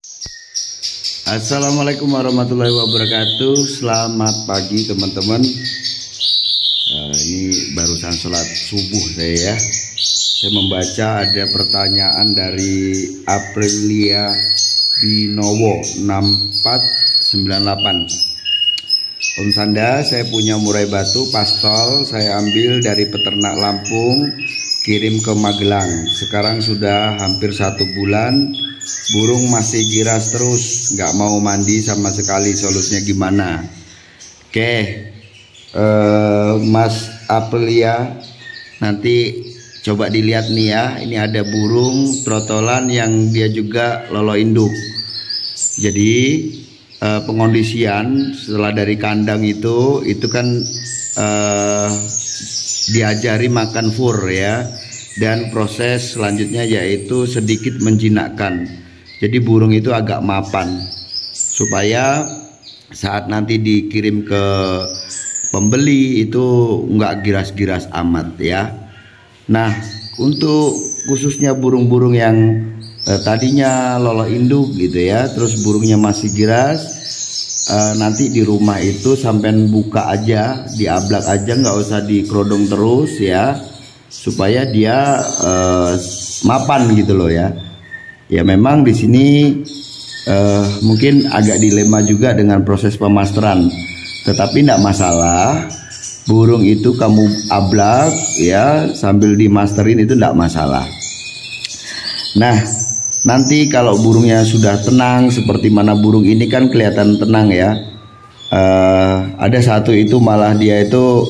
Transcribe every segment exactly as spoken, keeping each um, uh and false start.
Assalamualaikum warahmatullahi wabarakatuh. Selamat pagi teman-teman. uh, Ini barusan sholat subuh saya ya. Saya membaca ada pertanyaan dari Aprilia Binowo enam empat sembilan delapan. Om Sanda, saya punya murai batu pastol. Saya ambil dari peternak Lampung, kirim ke Magelang. Sekarang sudah hampir satu bulan. Burung masih giras terus, nggak mau mandi sama sekali. Solusinya gimana? Oke, eh, Mas Aprilia, nanti coba dilihat nih ya. Ini ada burung trotolan yang dia juga lolo induk. Jadi eh, pengondisian setelah dari kandang itu, itu kan eh, diajari makan fur ya. Dan proses selanjutnya yaitu sedikit menjinakkan. Jadi burung itu agak mapan supaya saat nanti dikirim ke pembeli itu nggak giras-giras amat ya. Nah, untuk khususnya burung-burung yang eh, tadinya lolo induk gitu ya, terus burungnya masih giras, eh, nanti di rumah itu sampean buka aja, diablak aja, nggak usah dikerodong terus ya, supaya dia uh, mapan gitu loh ya. Ya memang di sini uh, mungkin agak dilema juga dengan proses pemasteran, tetapi tidak masalah. Burung itu kamu ablak ya sambil dimasterin itu tidak masalah. Nah nanti kalau burungnya sudah tenang, seperti mana burung ini kan kelihatan tenang ya. Uh, ada satu itu malah dia itu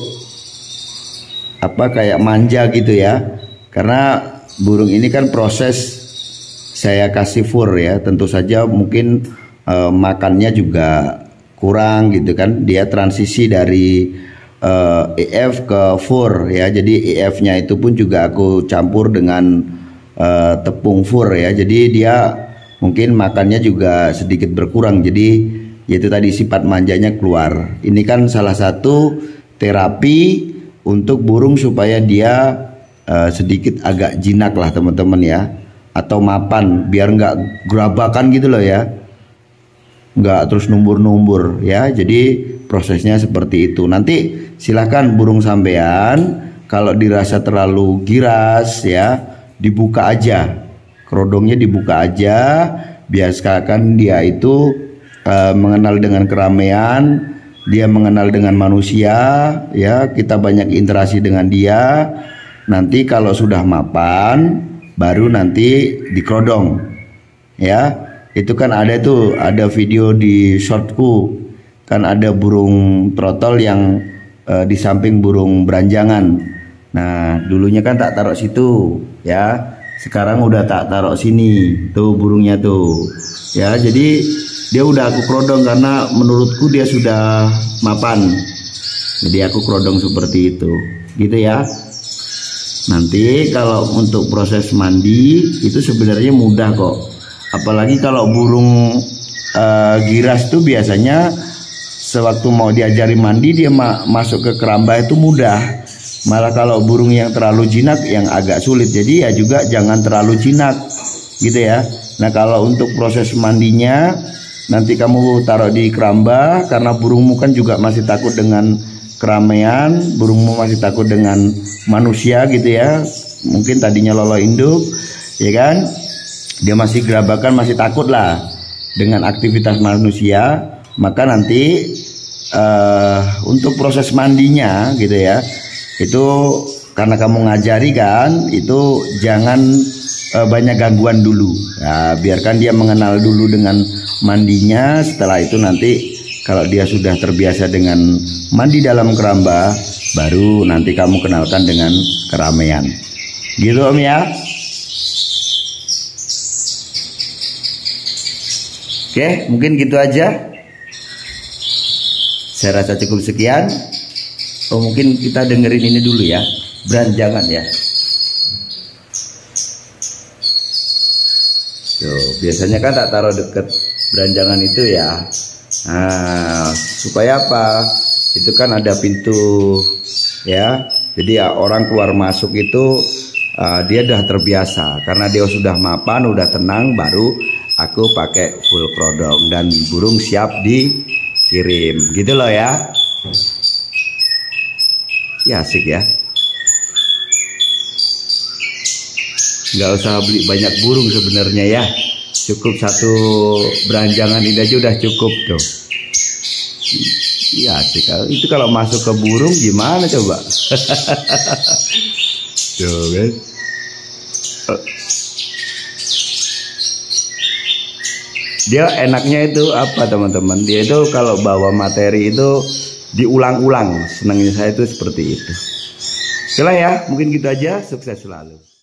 apa kayak manja gitu ya, karena burung ini kan proses saya kasih fur ya, tentu saja mungkin eh, makannya juga kurang gitu kan, dia transisi dari eh, E F ke fur ya, jadi E F nya itu pun juga aku campur dengan eh, tepung fur ya, jadi dia mungkin makannya juga sedikit berkurang, jadi yaitu tadi sifat manjanya keluar. Ini kan salah satu terapi untuk burung supaya dia uh, sedikit agak jinak lah teman-teman ya, atau mapan biar nggak gerabakan gitu loh ya, nggak terus numbur-numbur ya. Jadi prosesnya seperti itu. Nanti silahkan burung sampean kalau dirasa terlalu giras ya, dibuka aja, kerodongnya dibuka aja, biasakan dia itu uh, mengenal dengan keramaian. Dia mengenal dengan manusia ya, kita banyak interaksi dengan dia. Nanti kalau sudah mapan baru nanti dikerodong ya. Itu kan ada tuh, ada video di shortku kan, ada burung trotol yang eh, di samping burung beranjangan. Nah dulunya kan tak taruh situ ya, sekarang udah tak taruh sini tuh burungnya tuh ya. Jadi dia udah aku kerodong karena menurutku dia sudah mapan. Jadi aku kerodong seperti itu gitu ya. Nanti kalau untuk proses mandi itu sebenarnya mudah kok. Apalagi kalau burung uh, giras tuh biasanya sewaktu mau diajari mandi dia ma masuk ke keramba itu mudah. Malah kalau burung yang terlalu jinak yang agak sulit. Jadi ya juga jangan terlalu jinak gitu ya. Nah kalau untuk proses mandinya nanti kamu taruh di keramba, karena burungmu kan juga masih takut dengan keramaian, burungmu masih takut dengan manusia gitu ya. Mungkin tadinya lolo induk ya kan, dia masih gerabakan, masih takut lah dengan aktivitas manusia. Maka nanti uh, untuk proses mandinya gitu ya, itu karena kamu ngajari kan, itu jangan uh, banyak gangguan dulu ya, biarkan dia mengenal dulu dengan mandinya. Setelah itu nanti kalau dia sudah terbiasa dengan mandi dalam keramba, baru nanti kamu kenalkan dengan keramaian gitu Om ya. Oke, mungkin gitu aja, saya rasa cukup sekian. Oh mungkin kita dengerin ini dulu ya, beranjangan ya. Tuh, biasanya kan tak taruh deket beranjangan itu ya. Nah, supaya apa? Itu kan ada pintu ya. Jadi ya orang keluar masuk itu uh, dia udah terbiasa. Karena dia sudah mapan, udah tenang, baru aku pakai full krodong dan burung siap dikirim. Gitu loh ya. Ya asik ya. Nggak usah beli banyak burung sebenarnya ya. Cukup satu beranjangan ini aja udah cukup tuh. Iya sih, itu kalau masuk ke burung gimana coba? Tuh kan. Dia enaknya itu apa teman-teman? Dia itu kalau bawa materi itu diulang-ulang. Senangnya saya itu seperti itu. Oke lah ya, mungkin gitu aja. Sukses selalu.